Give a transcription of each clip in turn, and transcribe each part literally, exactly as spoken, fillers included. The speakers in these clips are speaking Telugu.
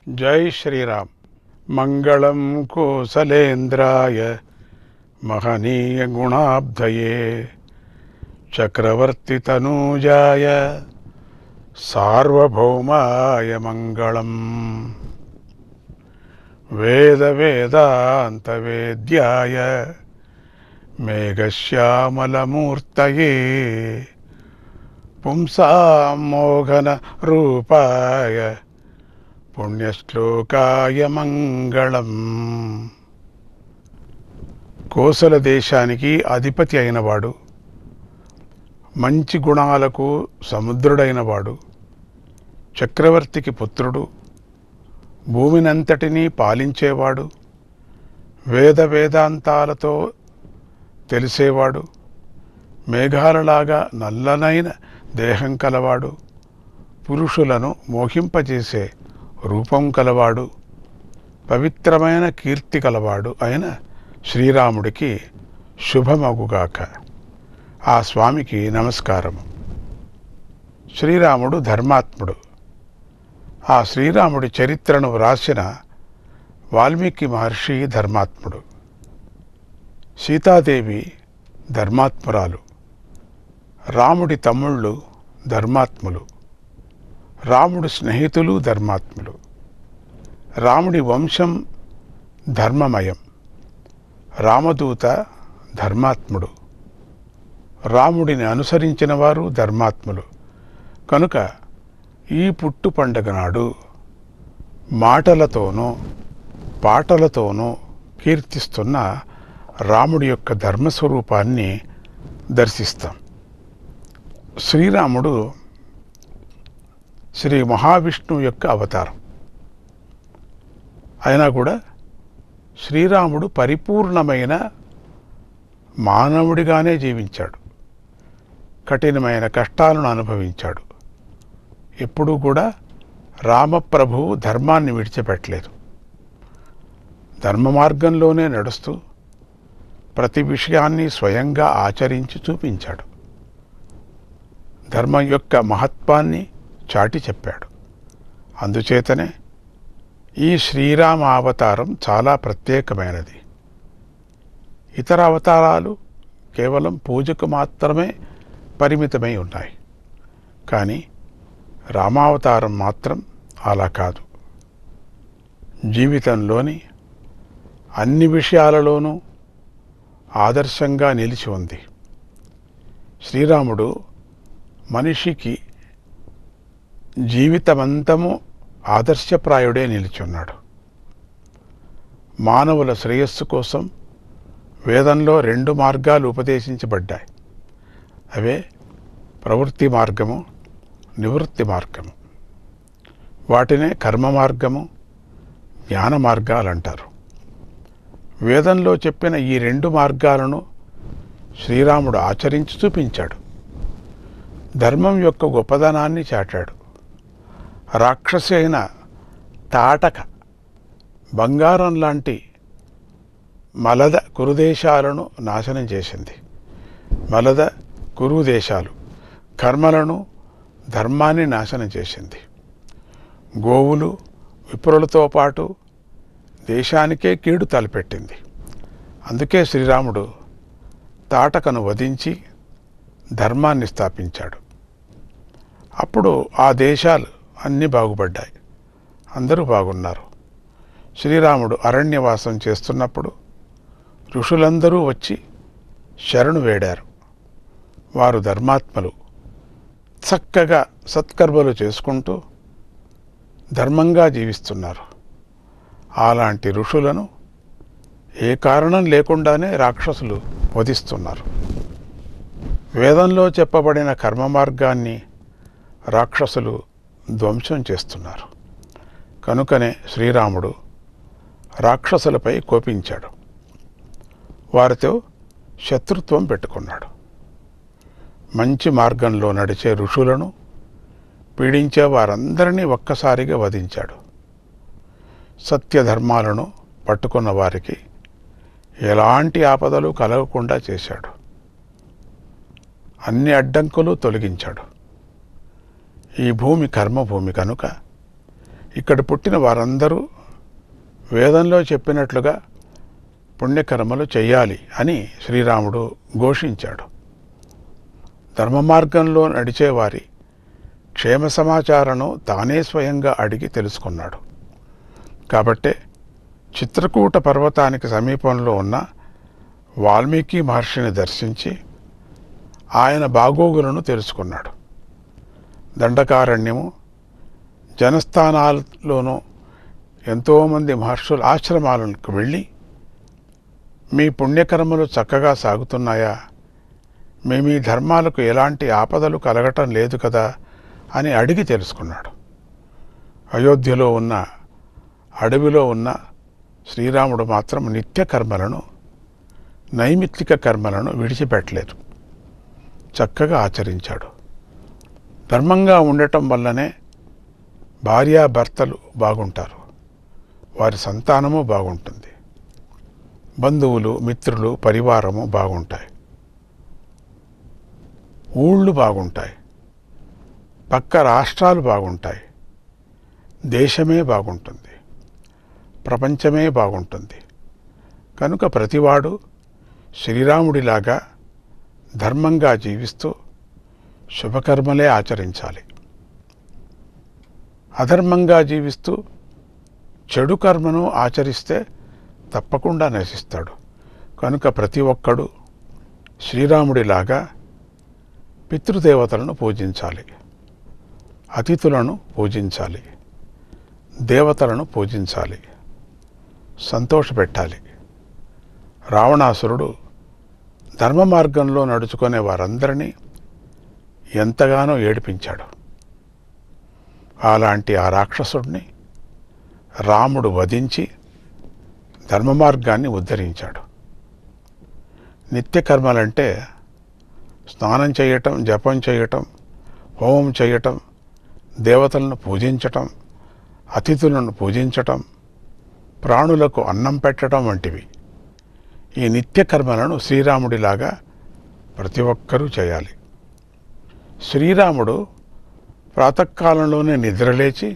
जय श्रीराम। मंगलम कोसलेन्द्राय महनीय गुणाब्धये चक्रवर्ती तनूजाय सार्वभौमाय मंगलम। वेद वेदांत वेद्याय मेघश्यामलमूर्तये पुंसां मोहन रूपाय పుణ్యశ్లోకాయ మంగళం. కోసల దేశానికి అధిపతి అయినవాడు, మంచి గుణాలకు సముద్రుడైనవాడు, చక్రవర్తికి పుత్రుడు, భూమినంతటినీ పాలించేవాడు, వేద వేదాంతాలతో తెలిసేవాడు, మేఘాలలాగా నల్లనైన దేహం కలవాడు, పురుషులను మోహింపజేసే రూపం కలవాడు, పవిత్రమైన కీర్తి కలవాడు అయిన శ్రీరాముడికి శుభమగుగాక. ఆ స్వామికి నమస్కారము. శ్రీరాముడు ధర్మాత్ముడు. ఆ శ్రీరాముడి చరిత్రను వ్రాసిన వాల్మీకి మహర్షి ధర్మాత్ముడు. సీతాదేవి ధర్మాత్మురాలు. రాముడి తమ్ముళ్ళు ధర్మాత్ములు. రాముడి స్నేహితులు ధర్మాత్ములు. రాముడి వంశం ధర్మమయం. రామదూత ధర్మాత్ముడు. రాముడిని అనుసరించిన వారు ధర్మాత్ములు. కనుక ఈ పుట్టు పండుగ నాడు మాటలతోనూ పాటలతోనూ కీర్తిస్తున్న రాముడి యొక్క ధర్మస్వరూపాన్ని దర్శిస్తాం. శ్రీరాముడు శ్రీ మహావిష్ణువు యొక్క అవతారం అయినా కూడా శ్రీరాముడు పరిపూర్ణమైన మానవుడిగానే జీవించాడు. కఠినమైన కష్టాలను అనుభవించాడు. ఎప్పుడూ కూడా రామప్రభువు ధర్మాన్ని విడిచిపెట్టలేదు. ధర్మ మార్గంలోనే నడుస్తూ ప్రతి విషయాన్ని స్వయంగా ఆచరించి చూపించాడు. ధర్మం యొక్క మహత్వాన్ని చాటి చెప్పాడు. అందుచేతనే ఈ శ్రీరామ అవతారం చాలా ప్రత్యేకమైనది. ఇతర అవతారాలు కేవలం పూజకు మాత్రమే పరిమితమై ఉన్నాయి. కానీ రామావతారం మాత్రం అలా కాదు. జీవితంలోని అన్ని విషయాలలోనూ ఆదర్శంగా నిలిచి ఉంది. శ్రీరాముడు మనిషికి జీవితమంతము ఆదర్శప్రాయుడే నిలిచున్నాడు. మానవుల శ్రేయస్సు కోసం వేదంలో రెండు మార్గాలు ఉపదేశించబడ్డాయి. అవే ప్రవృత్తి మార్గము, నివృత్తి మార్గము. వాటినే కర్మ మార్గము, జ్ఞాన మార్గాలు అంటారు. వేదంలో చెప్పిన ఈ రెండు మార్గాలను శ్రీరాముడు ఆచరించి చూపించాడు. ధర్మం యొక్క గొప్పదనాన్ని చాటాడు. రాక్షసి అయిన తాటక బంగారం లాంటి మలద కురుదేశాలను నాశనం చేసింది. మలద కురు దేశాలు కర్మలను, ధర్మాన్ని నాశనం చేసింది. గోవులు విప్రులతో పాటు దేశానికే కీడు తలపెట్టింది. అందుకే శ్రీరాముడు తాటకను వధించి ధర్మాన్ని స్థాపించాడు. అప్పుడు ఆ దేశాలు అన్నీ బాగుపడ్డాయి. అందరూ బాగున్నారు. శ్రీరాముడు అరణ్యవాసం చేస్తున్నప్పుడు ఋషులందరూ వచ్చి శరణు వేడారు. వారు ధర్మాత్మలు. చక్కగా సత్కర్మలు చేసుకుంటూ ధర్మంగా జీవిస్తున్నారు. అలాంటి ఋషులను ఏ కారణం లేకుండానే రాక్షసులు వధిస్తున్నారు. వేదంలో చెప్పబడిన కర్మ మార్గాన్ని రాక్షసులు ధ్వంసం చేస్తున్నారు. కనుకనే శ్రీరాముడు రాక్షసులపై కోపించాడు. వారితో శత్రుత్వం పెట్టుకున్నాడు. మంచి మార్గంలో నడిచే ఋషులను పీడించే వారందరినీ ఒక్కసారిగా వధించాడు. సత్యధర్మాలను పట్టుకున్న వారికి ఎలాంటి ఆపదలు కలగకుండా చేశాడు. అన్ని అడ్డంకులు తొలగించాడు. ఈ భూమి కర్మభూమి కనుక ఇక్కడ పుట్టిన వారందరూ వేదంలో చెప్పినట్లుగా పుణ్యకర్మలు చెయ్యాలి అని శ్రీరాముడు ఘోషించాడు. ధర్మ మార్గంలో నడిచేవారి క్షేమ సమాచారాన్ని తానే స్వయంగా అడిగి తెలుసుకున్నాడు. కాబట్టే చిత్రకూట పర్వతానికి సమీపంలో ఉన్న వాల్మీకి మహర్షిని దర్శించి ఆయన బాగోగులను తెలుసుకున్నాడు. దండకారణ్యము జనస్థానాల్లోనూ ఎంతోమంది మహర్షుల ఆశ్రమాలకు వెళ్ళి మీ పుణ్యకర్మలు చక్కగా సాగుతున్నాయా, మీ మీ ధర్మాలకు ఎలాంటి ఆపదలు కలగటం లేదు కదా అని అడిగి తెలుసుకున్నాడు. అయోధ్యలో ఉన్న అడవిలో ఉన్న శ్రీరాముడు మాత్రం నిత్య కర్మలను నైమిత్తిక కర్మలను విడిచిపెట్టలేదు, చక్కగా ఆచరించాడు. ధర్మంగా ఉండటం వల్లనే భార్యాభర్తలు బాగుంటారు, వారి సంతానము బాగుంటుంది, బంధువులు మిత్రులు పరివారము బాగుంటాయి, ఊళ్ళు బాగుంటాయి, పక్క రాష్ట్రాలు బాగుంటాయి, దేశమే బాగుంటుంది, ప్రపంచమే బాగుంటుంది. కనుక ప్రతివాడు శ్రీరాముడిలాగా ధర్మంగా జీవిస్తూ శుభకర్మలే ఆచరించాలి. అధర్మంగా జీవిస్తూ చెడు కర్మను ఆచరిస్తే తప్పకుండా నశిస్తాడు. కనుక ప్రతి ఒక్కడు శ్రీరాముడిలాగా పితృదేవతలను పూజించాలి, అతిథులను పూజించాలి, దేవతలను పూజించాలి, సంతోషపెట్టాలి. రావణాసురుడు ధర్మ మార్గంలో నడుచుకునే వారందరినీ ఎంతగానో ఏడిపించాడు. అలాంటి ఆ రాక్షసుడిని రాముడు వధించి ధర్మ మార్గాన్ని ఉద్ధరించాడు. నిత్యకర్మలంటే స్నానం చేయటం, జపం చేయటం, హోమం చేయటం, దేవతలను పూజించటం, అతిథులను పూజించటం, ప్రాణులకు అన్నం పెట్టడం వంటివి. ఈ నిత్యకర్మలను శ్రీరాముడిలాగా ప్రతి ఒక్కరూ చేయాలి. శ్రీరాముడు ప్రాతకాలంలోనే నిద్రలేచి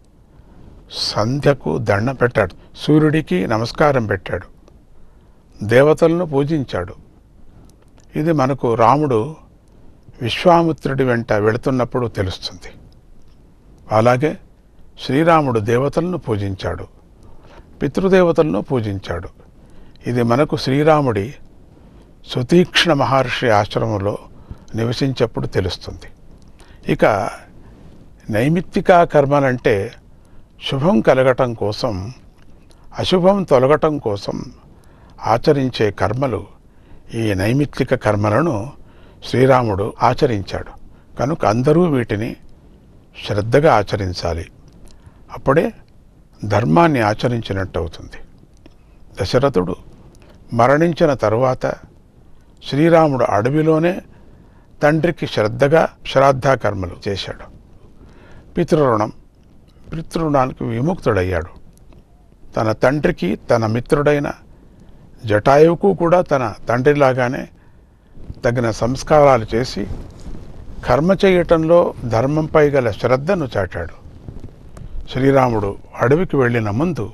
సంధ్యకు దండం పెట్టాడు, సూర్యుడికి నమస్కారం పెట్టాడు, దేవతలను పూజించాడు. ఇది మనకు రాముడు విశ్వామిత్రుడి వెంట వెళుతున్నప్పుడు తెలుస్తుంది. అలాగే శ్రీరాముడు దేవతలను పూజించాడు, పితృదేవతలను పూజించాడు. ఇది మనకు శ్రీరాముడి సుతీక్ష్ణ మహర్షి ఆశ్రమంలో నివసించేప్పుడు తెలుస్తుంది. ఇక నైమిత్తిక కర్మలంటే శుభం కలగటం కోసం, అశుభం తొలగటం కోసం ఆచరించే కర్మలు. ఈ నైమిత్తిక కర్మలను శ్రీరాముడు ఆచరించాడు. కనుక అందరూ వీటిని శ్రద్ధగా ఆచరించాలి. అప్పుడే ధర్మాన్ని ఆచరించినట్టు అవుతుంది. దశరథుడు మరణించిన తరువాత శ్రీరాముడు అడవిలోనే తండ్రికి శ్రద్ధగా శ్రాద్ధ కర్మలు చేశాడు. పితృరుణం పితృరుణానికి విముక్తుడయ్యాడు. తన తండ్రికి తన మిత్రుడైన జటాయువుకు కూడా తన తండ్రిలాగానే తగిన సంస్కారాలు చేసి కర్మ చేయటంలో ధర్మంపై గల శ్రద్ధను చాటాడు. శ్రీరాముడు అడవికి వెళ్ళిన ముందు,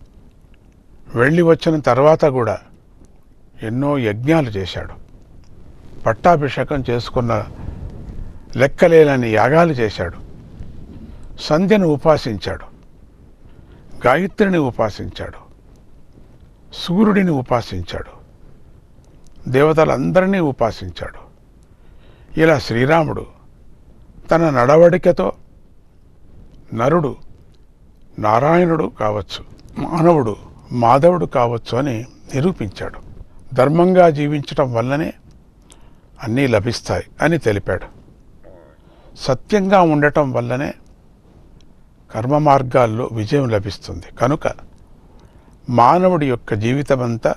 వెళ్ళి వచ్చిన తర్వాత కూడా ఎన్నో యజ్ఞాలు చేశాడు. పట్టాభిషేకం చేసుకున్న లెక్కలేనని యాగాలు చేశాడు. సంధ్యను ఉపాసించాడు, గాయత్రిని ఉపాసించాడు, సూర్యుడిని ఉపాసించాడు, దేవతలందరినీ ఉపాసించాడు. ఇలా శ్రీరాముడు తన నడవడికతో నరుడు నారాయణుడు కావచ్చు, మానవుడు మాధవుడు కావచ్చు అని నిరూపించాడు. ధర్మంగా జీవించటం వల్లనే అన్నీ లభిస్తాయి అని తెలిపాడు. సత్యంగా ఉండటం వల్లనే కర్మ మార్గాల్లో విజయం లభిస్తుంది. కనుక మానవుడి యొక్క జీవితమంతా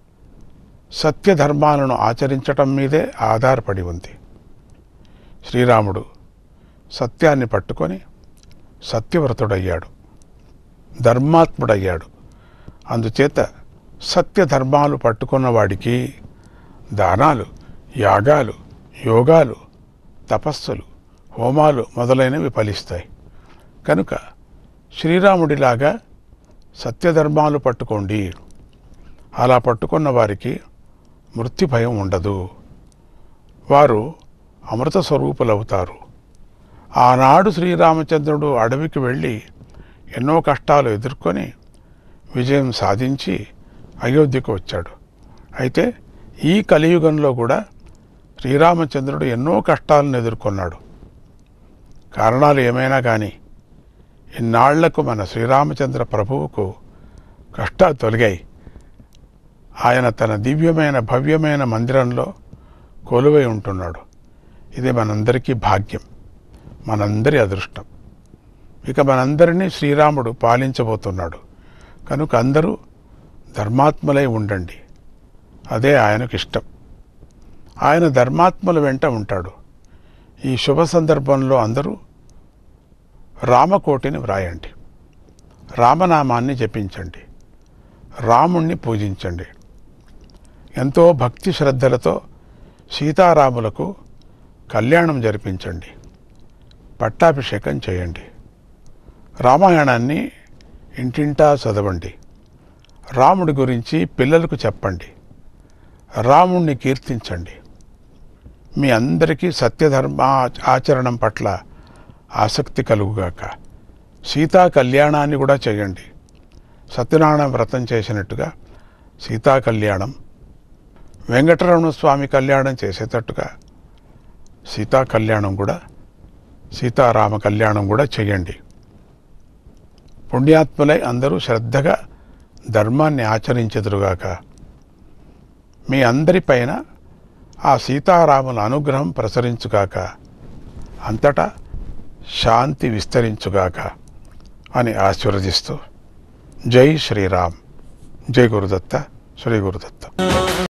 సత్యధర్మాలను ఆచరించటం మీదే ఆధారపడి ఉంది. శ్రీరాముడు సత్యాన్ని పట్టుకొని సత్యవ్రతుడయ్యాడు, ధర్మాత్ముడయ్యాడు. అందుచేత సత్యధర్మాలు పట్టుకున్న వాడికి దానాలు, యాగాలు, యోగాలు, తపస్సులు, హోమాలు మొదలైనవి ఫలిస్తాయి. కనుక శ్రీరాముడిలాగా సత్యధర్మాలు పట్టుకోండి. అలా పట్టుకున్న వారికి మృత్యు భయం ఉండదు. వారు అమృత స్వరూపులవుతారు. ఆనాడు శ్రీరామచంద్రుడు అడవికి వెళ్ళి ఎన్నో కష్టాలు ఎదుర్కొని విజయం సాధించి అయోధ్యకు వచ్చాడు. అయితే ఈ కలియుగంలో కూడా శ్రీరామచంద్రుడు ఎన్నో కష్టాలను ఎదుర్కొన్నాడు. కారణాలు ఏమైనా కానీ ఇన్నాళ్లకు మన శ్రీరామచంద్ర ప్రభువుకు కష్టాలు తొలగాయి. ఆయన తన దివ్యమైన భవ్యమైన మందిరంలో కొలువై ఉంటున్నాడు. ఇది మనందరికీ భాగ్యం, మనందరి అదృష్టం. ఇక మనందరినీ శ్రీరాముడు పాలించబోతున్నాడు. కనుక అందరూ ధర్మాత్ములై ఉండండి. అదే ఆయనకు ఇష్టం. ఆయన ధర్మాత్ముల వెంట ఉంటాడు. ఈ శుభ సందర్భంలో అందరూ రామకోటిని వ్రాయండి, రామనామాన్ని జపించండి, రాముణ్ణి పూజించండి. ఎంతో భక్తి శ్రద్ధలతో సీతారాములకు కళ్యాణం జరిపించండి, పట్టాభిషేకం చేయండి. రామాయణాన్ని ఇంటింటా చదవండి. రాముడి గురించి పిల్లలకు చెప్పండి. రాముణ్ణి కీర్తించండి. మీ అందరికీ సత్యధర్మ ఆచరణం పట్ల ఆసక్తి కలుగుగాక. సీతా కళ్యాణాన్ని కూడా చేయండి. సత్యనారాయణ వ్రతం చేసినట్టుగా సీతా కళ్యాణం, వెంకటరమణ స్వామి కళ్యాణం చేసేటట్టుగా సీతా కళ్యాణం కూడా, సీతారామ కళ్యాణం కూడా చేయండి. పుణ్యాత్ములై అందరూ శ్రద్ధగా ధర్మాన్ని ఆచరించెదురుగాక. మీ అందరిపైన ఆ సీతారాముల అనుగ్రహం ప్రసరించుగాక. అంతటా శాంతి విస్తరించుగాక అని ఆశీర్వదిస్తూ జై శ్రీరామ్. జై గురుదత్త. శ్రీ గురుదత్త.